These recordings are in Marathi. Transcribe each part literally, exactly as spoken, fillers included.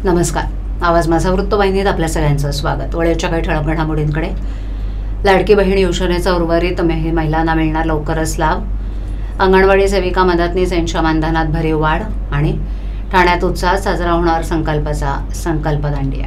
नमस्कार. आवाज माझा वृत्तवाहिनीत आपल्या सगळ्यांचं स्वागत. वेळेच्या काही ठळक घडामोडींकडे. लाडकी बहीण योजनेचा उर्वरित महिलांना मिळणार लवकरच लाभ. अंगणवाडी सेविका मदतनीस यांच्या मानधनात भरीव वाढ. आणि ठाण्यात उत्साहात साजरा होणार संकल्पाचा संकल्प दांडिया.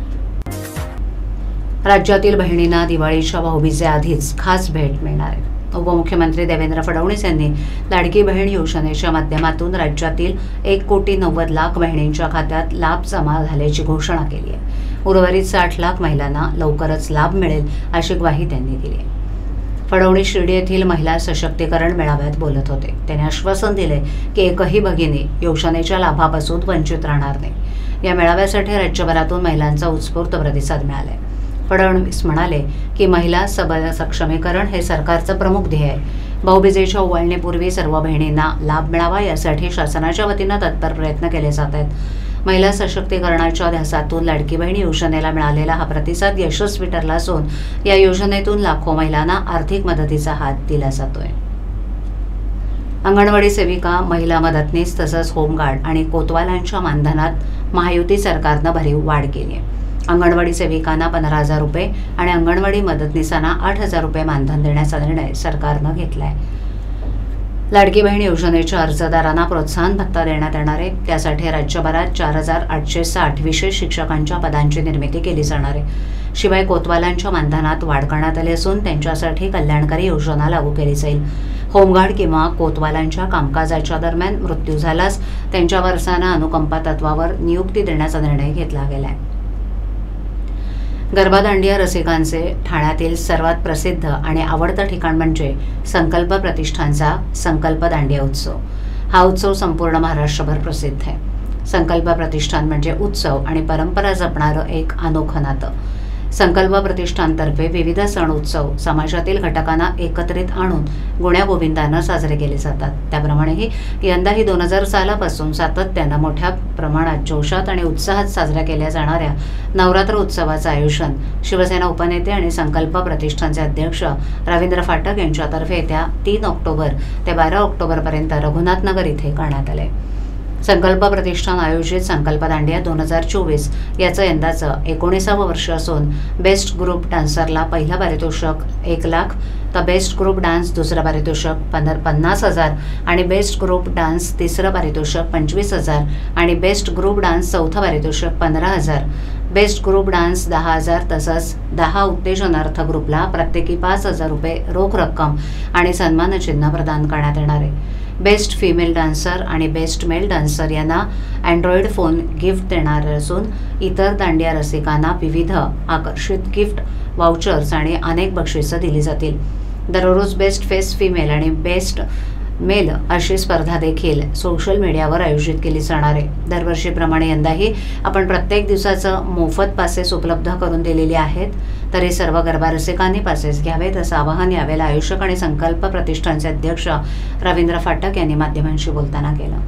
राज्यातील बहिणींना दिवाळीच्या भाऊबीजेआधीच खास भेट मिळणार आहे. उपमुख्यमंत्री देवेंद्र फडणवीस यांनी लाडकी बहीण योजनेच्या माध्यमातून राज्यातील एक कोटी नव्वद लाख बहिणींच्या खात्यात लाभ जमा झाल्याची घोषणा केली आहे. उर्वरित साठ लाख महिलांना लवकरच लाभ मिळेल अशी ग्वाही त्यांनी दिली आहे. फडणवीस शिर्डी येथील महिला सशक्तीकरण मेळाव्यात बोलत होते. त्यांनी आश्वासन दिले की एकही भगिनी योजनेच्या लाभापासून वंचित राहणार नाही. या मेळाव्यासाठी राज्यभरातून महिलांचा उत्स्फूर्त प्रतिसाद मिळाला आहे. फडणवीस म्हणाले की महिला सबल सक्षमीकरण हे सरकारचं प्रमुख ध्येय आहे. भाऊबीजेच्या ओवाळणीपूर्वी सर्व बहिणींना लाभ मिळावा यासाठी शासनाच्या वतीनं तत्पर प्रयत्न केले जात आहेत. महिला सशक्तीकरणाच्या ध्यासातून लाडकी बहीण योजनेला मिळालेला हा प्रतिसाद यशस्वी ठरला असून या योजनेतून लाखो महिलांना आर्थिक मदतीचा हात दिला जातोय. अंगणवाडी सेविका, महिला मदतनीस तसंच होमगार्ड आणि कोतवालांच्या मानधनात महायुती सरकारनं भरीव वाढ केली आहे. अंगणवाडी सेविकांना पंधरा हजार रुपये आणि अंगणवाडी मदतनीसांना आठ हजार रुपये मानधन देण्याचा निर्णय सरकारनं घेतलाय. लाडकी बहीण योजनेच्या अर्जदारांना प्रोत्साहन भत्ता देण्यात येणार आहे. त्यासाठी राज्यभरात चार हजार आठशे साठ विशेष शिक्षकांच्या पदांची निर्मिती केली जाणार आहे. शिवाय कोतवालांच्या मानधनात वाढ करण्यात आली असून त्यांच्यासाठी कल्याणकारी योजना लागू केली जाईल. होमगार्ड किंवा कोतवालांच्या कामकाजाच्या दरम्यान मृत्यू झाल्यास त्यांच्या वारसांना अनुकंपा तत्वावर नियुक्ती देण्याचा निर्णय घेतला गेला आहे. गरबा दांडिया रसिकांचे ठाण्यातील सर्वात प्रसिद्ध आणि आवडतं ठिकाण म्हणजे संकल्प प्रतिष्ठानचा संकल्प दांडिया उत्सव. हा उत्सव संपूर्ण महाराष्ट्रभर प्रसिद्ध आहे. संकल्प प्रतिष्ठान म्हणजे उत्सव आणि परंपरा जपणारं एक अनोखं नातं. संकल्प प्रतिष्ठानतर्फे विविध सण उत्सव समाजातील घटकांना एकत्रित आणून गुण्यागोविंदानं साजरे केले जातात. त्याप्रमाणेही यंदाही दोन हजार सालापासून सातत्यानं मोठ्या प्रमाणात जोशात आणि उत्साहात साजऱ्या केल्या जाणाऱ्या नवरात्र उत्सवाचं आयोजन शिवसेना उपनेते आणि संकल्प प्रतिष्ठानचे अध्यक्ष रवींद्र फाटक यांच्यातर्फे येत्या तीन ऑक्टोबर ते बारा ऑक्टोबरपर्यंत रघुनाथनगर इथे करण्यात आले. संकल्प प्रतिष्ठान आयोजित संकल्प दांडिया दोन हजार चोवीस याचं यंदाचं एकोणीसावं वर्ष असून बेस्ट ग्रुप डान्सरला पहिला पारितोषिक एक लाख तर बेस्ट ग्रुप डान्स दुसरं पारितोषिक पंधरा पन्नास हजार आणि बेस्ट ग्रुप डान्स तिसरं पारितोषिक पंचवीस हजार आणि बेस्ट ग्रुप डान्स चौथं पारितोषिक पंधरा हजार, बेस्ट ग्रुप डान्स दहा हजार तसंच दहा उत्तेजनार्थ ग्रुपला प्रत्येकी पाच हजार रुपये रोख रक्कम आणि सन्मानचिन्ह प्रदान करण्यात येणार आहे. बेस्ट फिमेल डान्सर आणि बेस्ट मेल डान्सर यांना अँड्रॉइड फोन गिफ्ट देणार असून इतर दांडिया रसिकांना विविध आकर्षित गिफ्ट वाउचर्स आणि अनेक बक्षिसं दिली जातील. दररोज बेस्ट फेस फिमेल आणि बेस्ट मेल अशी स्पर्धा देखील सोशल मीडियावर आयोजित केली जाणार आहे. दरवर्षीप्रमाणे यंदाही आपण प्रत्येक दिवसाचं मोफत पासेस उपलब्ध करून दिलेली आहेत. तरी सर्व गरबा रसिकांनी पासेस घ्यावेत असं आवाहन यावेळेला आयोजक आणि संकल्प प्रतिष्ठानचे अध्यक्ष रवींद्र फाटक यांनी माध्यमांशी बोलताना केलं.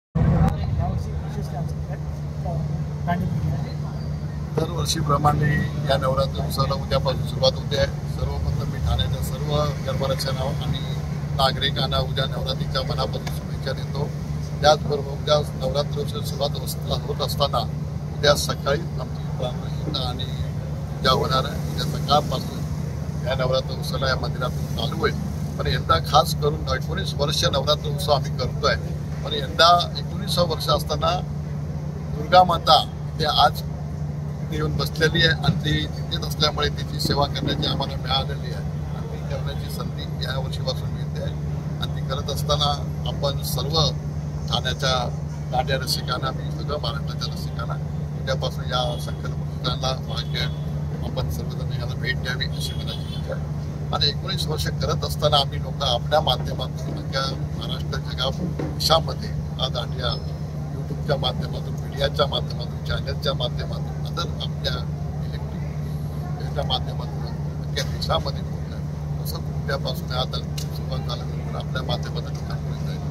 दरवर्षीप्रमाणे या नवरात्र उत्सवाला उद्यापासून सुरुवात होते आहे. सर्वप्रथम मी ठाण्याच्या सर्व गरबा रसिकांना आणि नागरिकांना उद्या नवरात्रीच्या मनापासून शुभेच्छा देतो. त्याचबरोबर उद्या नवरात्रोत्सव सुरुवात होत असताना उद्या सकाळी आमची प्राणप्रतिष्ठा आणि पूजा होणार आहे. उद्या सकाळपासून या नवरात्र उत्सवाला या मंदिरातून चालू होईल. पण यंदा खास करून एकोणीस वर्ष नवरात्र उत्सव आम्ही करतोय. पण यंदा एकोणीसावं वर्ष असताना दुर्गा माता ते आज येऊन बसलेली आहे आणि ती तिथेच असल्यामुळे तिची सेवा करण्याची आम्हाला मिळालेली आहे आणि ती करण्याची संधी या वर्षीपासून मिळते आहे. आणि ती करत असताना आपण सर्व ठाण्याच्या दांडिया रसिकांना मी सगळं महाराष्ट्राच्या रसिकांना उद्यापासून या संकल्प प्रतिष्ठानला भाग्य आपण सर्वजण याला भेट द्यावी अशी मला इच्छा आहे. आणि एकोणीस वर्ष करत असताना आम्ही लोक आपल्या माध्यमातून अख्ख्या महाराष्ट्राच्या गाव देशामध्ये हा दांडिया यूट्यूबच्या माध्यमातून, मीडियाच्या माध्यमातून, चॅनलच्या माध्यमातून, अदर आपल्या इलेक्ट्रिक याच्या माध्यमातून अख्ख्या देशामध्ये पोहोचला आहे. असं उद्यापासून आता सुरुवात झाल्यानंतर आपल्या माध्यमातून पुढे जाईल.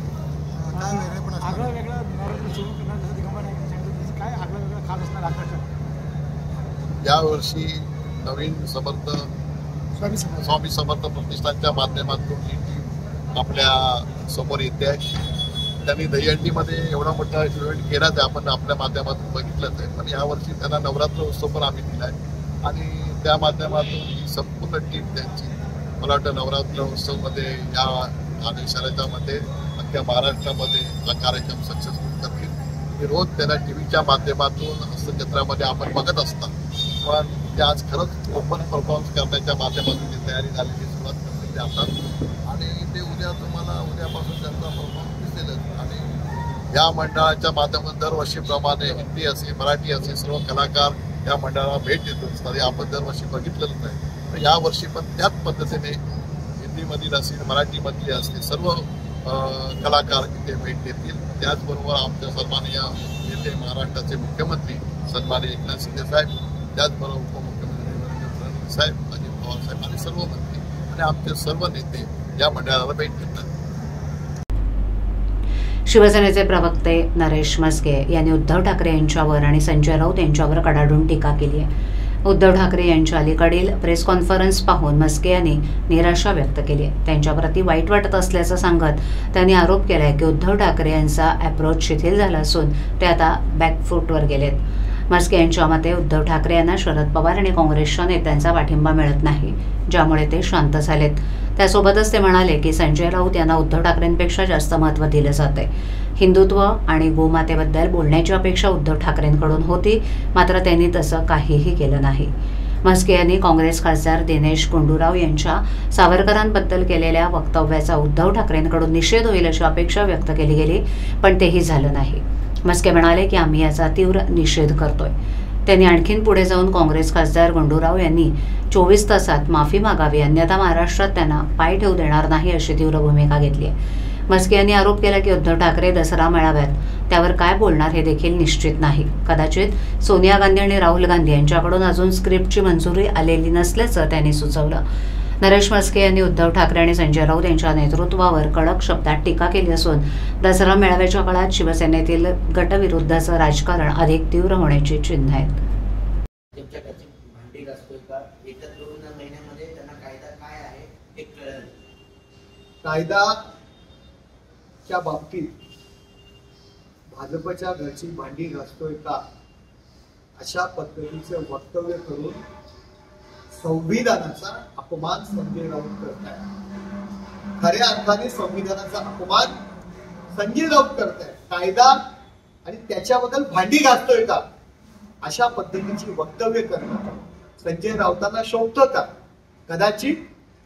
यावर्षी नवीन समर्थ स्वामी समर्थ प्रतिष्ठानच्या माध्यमातून ही टीम आपल्या समोर येते आहे. त्यांनी दहीहंडीमध्ये एवढा मोठा इव्हेंट केलाच आहे, आपण आपल्या माध्यमातून बघितलंच आहे. पण यावर्षी त्यांना नवरात्र उत्सव पण आम्ही दिलाय आणि त्या माध्यमातून ही संपूर्ण टीम त्यांची मला वाटतं नवरात्र उत्सवमध्ये या ठाणे शहराच्यामध्ये अख्ख्या महाराष्ट्रामध्ये हा कार्यक्रम सक्सेसफुल करतील. मी रोज त्यांना टी व्हीच्या माध्यमातून हस्तजत्रामध्ये आपण बघत असतात, पण ते आज खरंच ओपन परफॉर्मन्स करण्याच्या माध्यमातून जी तयारी झालेली सुरुवात करतील ते असतात आणि ते उद्या तुम्हाला उद्यापासून त्यांचा परफॉर्मन्स दिसेलच. आणि या मंडळाच्या माध्यमातून दरवर्षीप्रमाणे हिंदी असेल मराठी असेल सर्व कलाकार या मंडळाला भेट देत असतात. हे आपण दरवर्षी बघितलेलं नाही, तर यावर्षी पण त्याच पद्धतीने हिंदीमधील असेल मराठीमधले असतील सर्व कलाकार इथे भेट देतील. त्याचबरोबर आमच्या सन्माननीय नेते महाराष्ट्राचे मुख्यमंत्री सन्माननीय एकनाथ शिंदे साहेब, त्याचबरोबर उपमुख्यमंत्री देवेंद्र फडणवीस साहेब, अजित पवार साहेब आणि सर्व मंत्री आणि आमचे सर्व नेते या मंडळाला भेट देतात. शिवसेनेचे प्रवक्ते नरेश म्हस्के यांनी उद्धव ठाकरे यांच्यावर आणि संजय राऊत यांच्यावर कडाडून टीका केली आहे. उद्धव ठाकरे यांच्या अलीकडील प्रेस कॉन्फरन्स पाहून म्हस्के यांनी निराशा व्यक्त केली आहे. त्यांच्याप्रती वाईट वाटत असल्याचं सांगत त्यांनी आरोप केला आहे की उद्धव ठाकरे यांचा अप्रोच शिथिल झाला असून ते आता बॅकफूटवर गेलेत. म्हस्के यांच्या मते उद्धव ठाकरे यांना शरद पवार आणि काँग्रेसच्या नेत्यांचा पाठिंबा मिळत नाही, ज्यामुळे ते शांत झालेत. त्यासोबतच ते म्हणाले की संजय राऊत यांना उद्धव ठाकरेंपेक्षा जास्त महत्त्व दिलं जाते. हिंदुत्व आणि गोमातेबद्दल बोलण्याची अपेक्षा उद्धव ठाकरेंकडून होती, मात्र त्यांनी तसं काहीही केलं नाही. म्हस्के यांनी काँग्रेस खासदार दिनेश गुंडूराव यांच्या सावरकरांबद्दल केलेल्या वक्तव्याचा उद्धव ठाकरेंकडून निषेध होईल अशी अपेक्षा व्यक्त केली गेली, पण तेही झालं नाही. म्हस्के म्हणाले की आम्ही याचा तीव्र निषेध करतोय. त्यांनी आणखीन पुढे जाऊन काँग्रेस खासदार गुंडूराव यांनी चोवीस तासात माफी मागावी, अन्यथा महाराष्ट्रात त्यांना पाय ठेवू देणार नाही अशी तीव्र भूमिका घेतली आहे. म्हस्के यांनी आरोप केला की उद्धव ठाकरे दसरा मेळाव्यात त्यावर काय बोलणार हे देखील निश्चित नाही. कदाचित सोनिया गांधी आणि राहुल गांधी यांच्याकडून अजून स्क्रिप्टची मंजुरी आलेली नसल्याचं त्यांनी सुचवलं. नरेश म्हस्के यांनी उद्धव ठाकरे आणि संजय राऊत यांच्या नेतृत्वावर कडक शब्दात टीका केली असून दसरा मेळाव्याच्या काळात शिवसेनेतील गटविरुद्धचं राजकारण अधिक तीव्र होण्याची चिन्ह आहेत. कायदाच्या बाबतीत भाजपच्या घरची भांडी घासतोय का अशा पद्धतीचं वक्तव्य करून संविधानाचा अपमान संजय राऊत करताय. खऱ्या अर्थाने संविधानाचा अपमान संजय राऊत करताय. कायदा आणि त्याच्याबद्दल भांडी घासतोय का अशा पद्धतीची वक्तव्य करणं संजय राऊतांना शोभतं का? कदाचित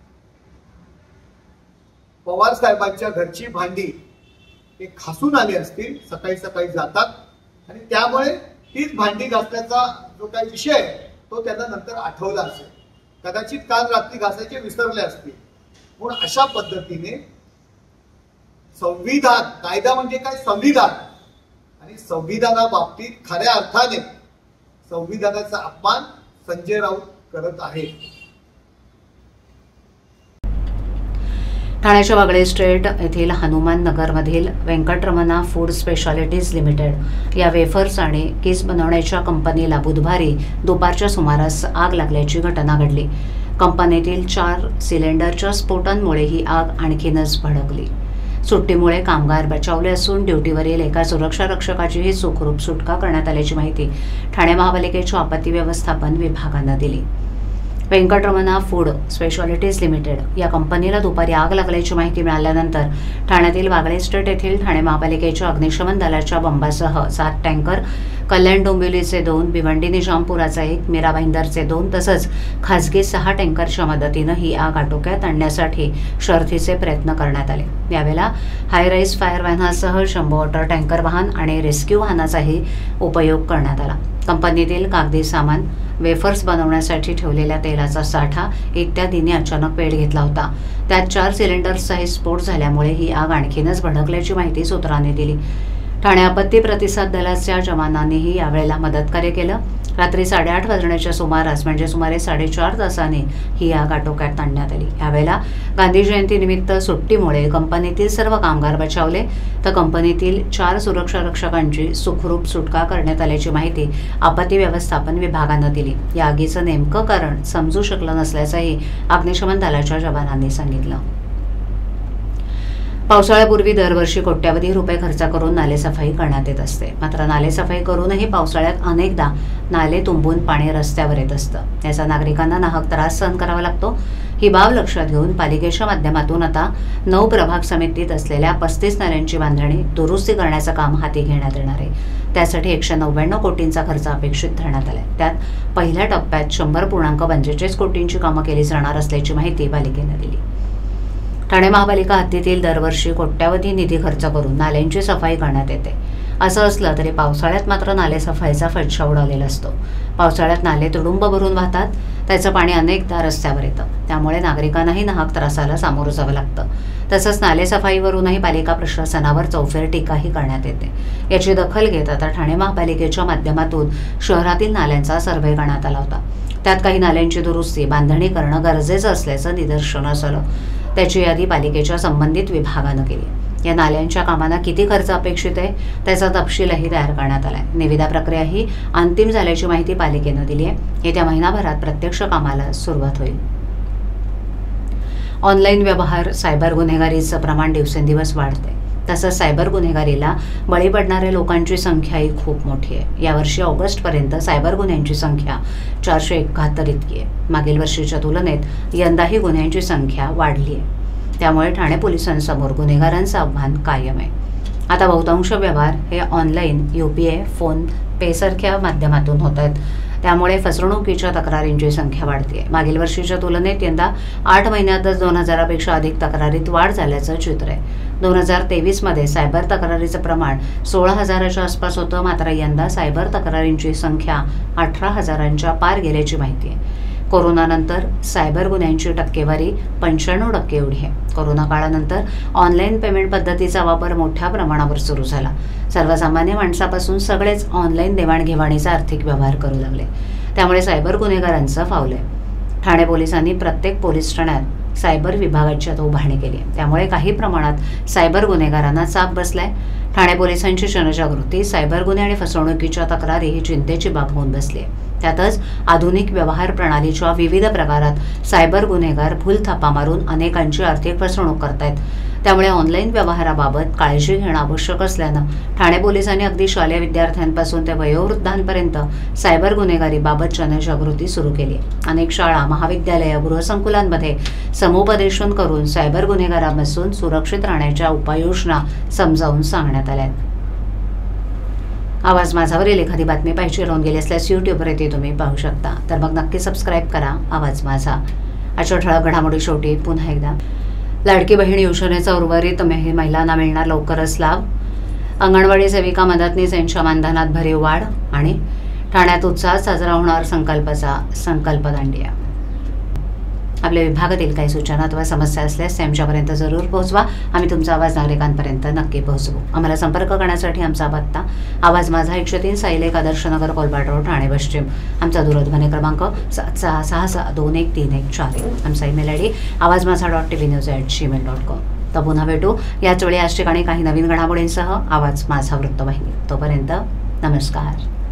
पवार साहेबांच्या घरची भांडी ते घासून आले असतील, सकाळी सकाळी जातात आणि त्यामुळे तीच भांडी घासण्याचा जो काही विषय आहे तो त्यांना नंतर आठवला असेल. कदाचित काल रात्री घासायचे विसरले असतील. म्हणून अशा पद्धतीने संविधान, कायदा म्हणजे काय संविधान, आणि संविधानाबाबतीत खऱ्या अर्थाने संविधानाचा अपमान संजय राऊत करत आहे. ठाण्याच्या वागळे स्ट्रीट येथील हनुमान नगरमधील व्यंकटरमणा फूड स्पेशालिटीज लिमिटेड या वेफर्स आणि कीस बनवण्याच्या कंपनीला बुधवारी दुपारच्या सुमारास आग लागल्याची घटना घडली. कंपनीतील चार सिलेंडरच्या स्फोटांमुळे ही आग आणखीनच भडकली. सुट्टीमुळे कामगार बचावले असून ड्युटीवरील एका सुरक्षा रक्षकाचीही सुखरूप सुटका करण्यात आल्याची माहिती ठाणे महापालिकेच्या आपत्ती व्यवस्थापन विभागानं दिली. व्यंकटरमणा फूड स्पेशालिटीज लिमिटेड या कंपनीला दुपारी आग लागल्याची माहिती मिळाल्यानंतर ठाण्यातील वागळे स्ट्रीट येथील ठाणे महापालिकेच्या अग्निशमन दलाच्या बंबासह सात टँकर, कल्याण डोंबिवलीचे दोन, भिवंडी निजामपुराचा एक, मीरा भाईंदरचे दोन तसंच खासगी सहा टँकरच्या मदतीनं ही आग आटोक्यात आणण्यासाठी शर्थीचे प्रयत्न करण्यात आले. यावेळेला हायराईज फायर व्हॅनासह शंभर वॉटर टँकर वाहन आणि रेस्क्यू वाहनाचाही उपयोग करण्यात आला. कंपनीतील कागदी सामान, वेफर्स बनवण्यासाठी ठेवलेल्या तेलाचा साठा इत्यादींनी अचानक पेट घेतला होता. त्यात चार सिलेंडर्सचाही स्फोट झाल्यामुळे ही आग आणखीनच भडकल्याची माहिती सूत्रांनी दिली. ठाणे आपत्ती प्रतिसाद दलाच्या जवानांनीही यावेळेला मदतकार्य केलं. रात्री साडेआठ वाजण्याच्या सुमारास म्हणजे सुमारे साडेचार तासांनी ही आग आटोक्यात आणण्यात आली. यावेळेला गांधी जयंतीनिमित्त सुट्टीमुळे कंपनीतील सर्व कामगार बचावले तर कंपनीतील चार सुरक्षा रक्षकांची सुखरूप सुटका करण्यात आल्याची माहिती आपत्ती व्यवस्थापन विभागानं दिली. या आगीचं नेमकं कारण समजू शकलं नसल्याचंही अग्निशमन दलाच्या जवानांनी सांगितलं. पावसाळ्यापूर्वी दरवर्षी कोट्यावधी रुपये खर्च करून नालेसफाई करण्यात येत असते. मात्र नालेसफाई करूनही पावसाळ्यात अनेकदा नाले तुंबून पाणी रस्त्यावर येत असतं. याचा नागरिकांना नाहक त्रास सहन करावा लागतो. ही बाब लक्षात घेऊन पालिकेच्या माध्यमातून आता नऊ प्रभाग समितीत असलेल्या पस्तीस नाल्यांची बांधणी दुरुस्ती करण्याचं काम हाती घेण्यात येणार आहे. त्यासाठी एकशे नव्याण्णव कोटींचा खर्च अपेक्षित धरण्यात आलाय. त्यात पहिल्या टप्प्यात शंभर पूर्णांक पंचेचाळीस कोटींची कामं केली जाणार असल्याची माहिती पालिकेने दिली. ठाणे महापालिका हद्दीतील दरवर्षी कोट्यावधी निधी खर्च करून नाल्यांची सफाई करण्यात येते. असं असलं तरी पावसाळ्यात मात्र नाले सफाईचा फटका उडालेला असतो. पावसाळ्यात नाले तुडुंब भरून वाहतात. त्याचं पाणी अनेकदा रस्त्यावर येतं. त्यामुळे नागरिकांनाही नाहक त्रासाला सामोरं जावं लागतं. तसंच नाले सफाईवरूनही पालिका प्रशासनावर चौफेर टीकाही करण्यात येते. याची दखल घेत आता ठाणे महापालिकेच्या माध्यमातून शहरातील नाल्यांचा सर्व्हे करण्यात आला होता. त्यात काही नाल्यांची दुरुस्ती बांधणी करणं गरजेचं असल्याचं निदर्शनास आलं. त्याची यादी पालिकेच्या संबंधित विभागानं केली. या नाल्यांच्या कामांना किती खर्च अपेक्षित आहे त्याचा तपशीलही तयार करण्यात आलाय. निविदा प्रक्रियाही अंतिम झाल्याची माहिती पालिकेनं दिली आहे. येत्या महिनाभरात प्रत्यक्ष कामाला सुरुवात होईल. ऑनलाईन व्यवहार, सायबर गुन्हेगारीचं प्रमाण दिवसेंदिवस वाढते. तसंच सायबर गुन्हेगारीला बळी पडणाऱ्या लोकांची संख्याही खूप मोठी आहे. यावर्षी ऑगस्टपर्यंत सायबर गुन्ह्यांची संख्या चारशे एकाहत्तर इतकी आहे. मागील वर्षीच्या तुलनेत यंदाही गुन्ह्यांची संख्या वाढली आहे. त्यामुळे ठाणे पोलिसांसमोर गुन्हेगारांचं आव्हान कायम आहे. आता बहुतांश व्यवहार हे ऑनलाईन, यूपीआय, फोन पे सारख्या माध्यमातून होत आहेत. त्यामुळे फसवणुकीच्या तक्रारींची संख्या वाढते. मागील वर्षीच्या तुलनेत यंदा आठ महिन्यातच दोन हजारापेक्षा अधिक तक्रारीत वाढ झाल्याचं चित्र आहे. दोन हजार तेवीस मध्ये सायबर तक्रारीचं प्रमाण सोळा हजाराच्या आसपास होतं. मात्र यंदा सायबर तक्रारींची संख्या अठरा हजारांच्या पार गेल्याची माहिती आहे. कोरोनानंतर सायबर गुन्ह्यांची टक्केवारी पंच्याण्णव टक्के एवढी आहे. कोरोना काळानंतर ऑनलाईन पेमेंट पद्धतीचा वापर मोठ्या प्रमाणावर सुरू झाला. सर्वसामान्य माणसापासून सगळेच ऑनलाईन देवाणघेवाणीचा आर्थिक व्यवहार करू लागले. त्यामुळे सायबर गुन्हेगारांचं फावलंय. ठाणे पोलिसांनी प्रत्येक पोलीस ठाण्यात सायबर विभागाची आता उभारणी केली आहे. त्यामुळे काही प्रमाणात सायबर गुन्हेगारांना चाप बसलाय. ठाणे पोलिसांची जनजागृती, सायबर गुन्हे आणि फसवणुकीच्या तक्रारी ही चिंतेची बाब होऊन बसली आहे. त्यातच आधुनिक व्यवहार प्रणालीच्या विविध प्रकारात सायबर गुन्हेगार भूलथापा मारून अनेकांची आर्थिक फसवणूक करतायत. त्यामुळे ऑनलाईन व्यवहाराबाबत काळजी घेणं आवश्यक असल्यानं ठाणे पोलिसांनी अगदी शालेय विद्यार्थ्यांपासून ते वयोवृद्धांपर्यंत सायबर गुन्हेगारीबाबत जनजागृती सुरू केली. अनेक शाळा, महाविद्यालय, गृहसंकुलांमध्ये समुपदेशन करून सायबर गुन्हेगारांपासून सुरक्षित राहण्याच्या उपाययोजना समजावून सांगण्यात आल्या. आवाज माझावरील एखादी बातमी पाहिजे राहून गेली असल्यास यूट्यूबवर येथे तुम्ही पाहू शकता. तर मग नक्की सबस्क्राईब करा आवाज माझा. अशा ठळक घडामोडी शेवटी पुन्हा एकदा, लाडकी बहीण योजनेचा उर्वरित महिलांना मिळणार लवकरच लाभ. अंगणवाडी सेविका, मदतनीस यांच्या मानधनात भरीव वाढ. आणि ठाण्यात उत्साहात साजरा होणार संकल्पाचा संकल्प दांडिया. आपल्या विभागातील काही सूचना अथवा समस्या असल्यास आमच्यापर्यंत जरूर पोहोचवा. आम्ही तुमचा आवाज नागरिकांपर्यंत नक्की पोहोचवू. आम्हाला संपर्क करण्यासाठी आमचा पत्ता आवाज माझा एकशे तीन साईलेक आदर्शनगर कोलबाट रोड ठाणे पश्चिम. आमचा दूरध्वनी क्रमांक सात सहा सहा सहा दोन एक तीन एक चार एक. आमचा ईमेल आय डी आवाज माझा dot T V news at Gmail dot com. तर पुन्हा भेटू याच वेळी याच ठिकाणी काही नवीन घडामोडींसह आवाज माझा वृत्तवाहिनी. तोपर्यंत नमस्कार.